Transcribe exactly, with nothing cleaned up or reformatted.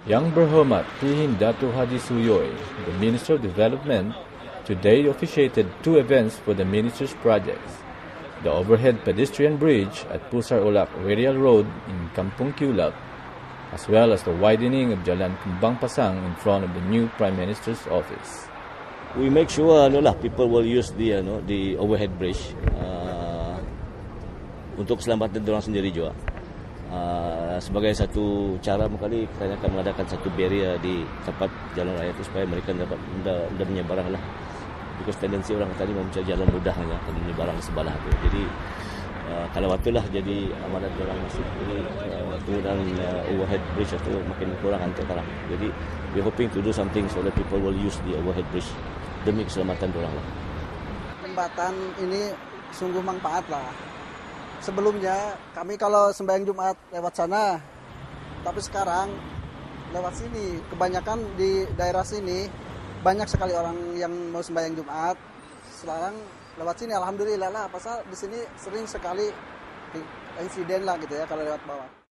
Yang Berhormat Prihin Dato' Haji Suyoy, the Minister of Development, today officiated two events for the Minister's projects. The overhead pedestrian bridge at Pusar Ulak Radial Road in Kampung Kiulap, as well as the widening of Jalan Kembang Pasang in front of the new Prime Minister's office. We make sure ano lah, people will use the ano, the overhead bridge uh, untuk keselamatan orang sendiri juga. Uh, sebagai satu cara mungkin kita akan mengadakan satu barrier di tempat jalan raya itu supaya mereka dapat mudah, mudah menyeberang lah. Because tendensi orang tadi mau mencari jalan mudah hanya akan menyeberang sebelah itu. Jadi uh, kalau waktulah jadi amanat orang masuk ini uh, penggunaan uh, overhead bridge itu makin kurang antara. Jadi we hoping to do something so that people will use the overhead bridge demi keselamatan orang lah. Jembatan ini sungguh manfaat lah. Sebelumnya kami kalau sembahyang Jumat lewat sana, tapi sekarang lewat sini. Kebanyakan di daerah sini banyak sekali orang yang mau sembahyang Jumat. Sekarang lewat sini, alhamdulillah lah. Pasal di sini sering sekali insiden lah gitu ya kalau lewat bawah.